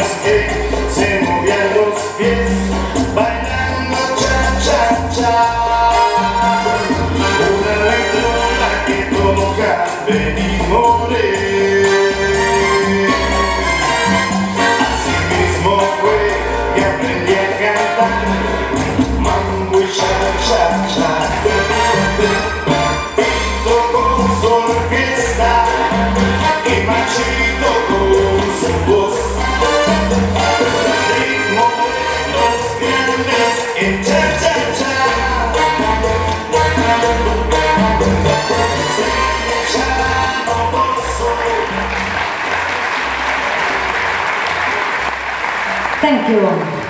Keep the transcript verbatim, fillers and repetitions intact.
niños que se movían los pies bailando cha-cha-cha. Una electrona que toca Benny Moré. Así mismo fue que aprendí a cantar mambo y cha-cha-cha. Pito con su orquesta y Machito con su voz. Ritmo de los grandes en cha-cha-cha. Se echaron gozo. Thank you.